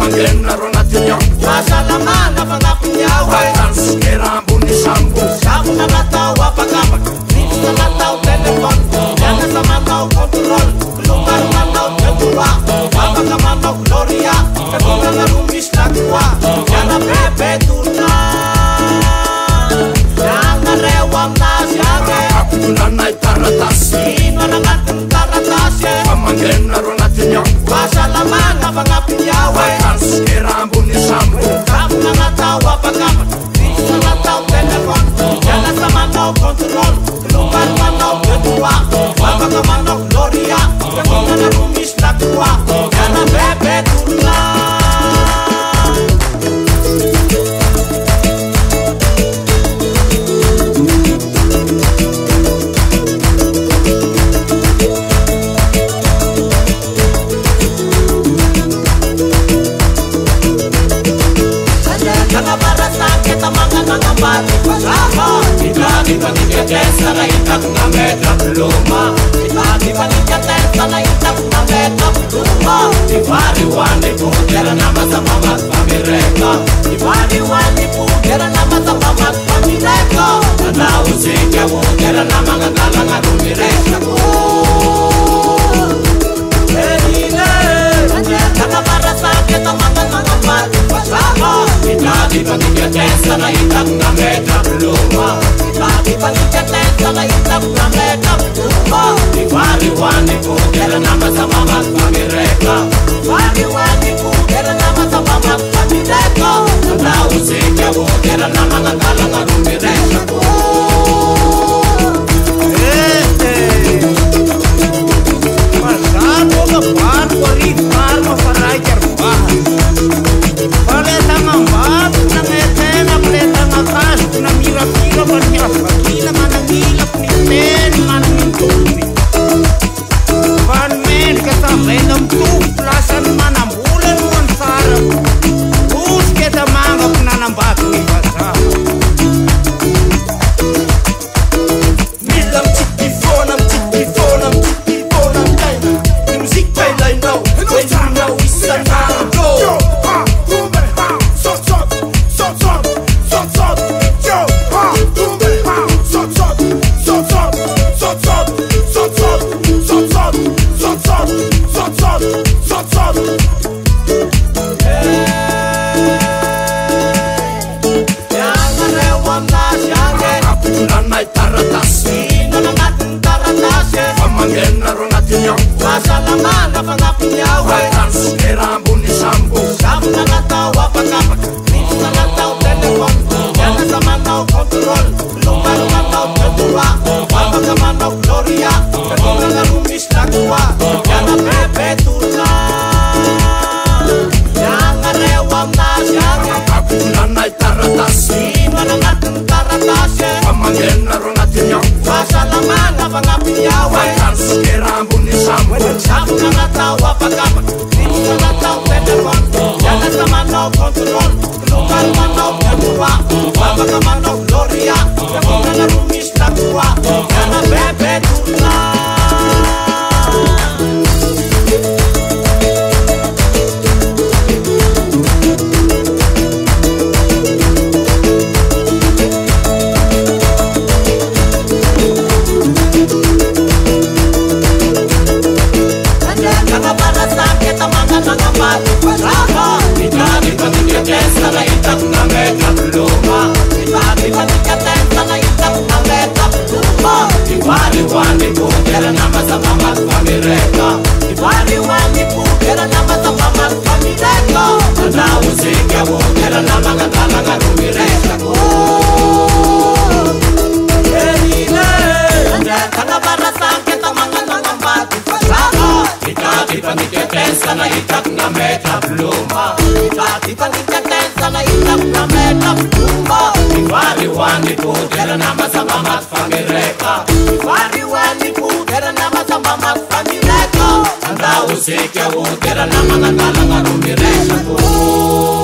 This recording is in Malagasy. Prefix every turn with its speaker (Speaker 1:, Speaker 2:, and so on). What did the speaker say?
Speaker 1: Famangena ronatinya
Speaker 2: Masalamana fangapunyaw
Speaker 1: Watan sukerabu ni sambu
Speaker 2: Sabu na nataw apagapag Nito na nataw telefon Yana sa manaw kontrol Lugar manaw tetua Apagamanok gloria Kaguna na rumis lagwa Yana bebe tuna Yana rewam na siyage
Speaker 1: Kapulan ay taratas
Speaker 2: Sino na natin karatasye
Speaker 1: Famangena ronatinya
Speaker 2: Masalamana fangapunyaw
Speaker 1: Watan sukerabu ni sambu
Speaker 2: Sabu na nataw apagapag Nito na nataw telefon Yana sa manaw kontrol Lugar manaw tetua Apagamanok gloria Kaguna na rumis lagwa Yana bebe tuna Desa na itak na meta pluma Itati panikatesa na itak na meta pluma Ivari wani putera na masapamat pamireka Ivari wani putera na masapamat pamireka Ana usike putera na mga talang arumireka Kaka para sakit ang mga pati pasama Itati panikatesa na itak na meta pluma Itati panikatesa na itak na meta pluma Ivari wani putera na masapamat pamireka Ivari wani putera na masapamat pamireka Ana usike putera na mga talang arumireka Masalamana fangapunyaw
Speaker 1: Watan sukerabu ni sambu
Speaker 2: Sabu na nataw apagapag Nito na nataw telefon Yana sa manaw kontrol Lugar manaw tetua Apagamanok gloria Kaguna na rumis lagwa Yana bebe tuna Yana rewam na siyage
Speaker 1: Kapulan ay taratas
Speaker 2: Sino na natin karatasye
Speaker 1: Famangena ronatinya
Speaker 2: Masalamana fangapunyaw
Speaker 1: Watan sukerabu ni sambu
Speaker 2: Sabu na nataw apagapag Nito na nataw telefon Yana sa manaw kontrol Lugar manaw tetua Apagamanok gloria Kaguna na rumis lagwa Yana bebe tuna Kaka para sakit ang mga pati pasama Itati panikatesa na itak na meta pluma Itati panikatesa na itak na meta pluma Ivari wani putera na masapamat pamireka Ivari wani putera na masapamat pamireka Ana usike putera na mga talang arumireka Kaka para sakit ang mga pati pasama Itati panikatesa na itak na meta pluma Itati panikatesa na itak na meta pluma Ivari wani putera na masapamat pamireka Ivari wani putera na masapamat pamireka Anda usike putera na mga talang arumireka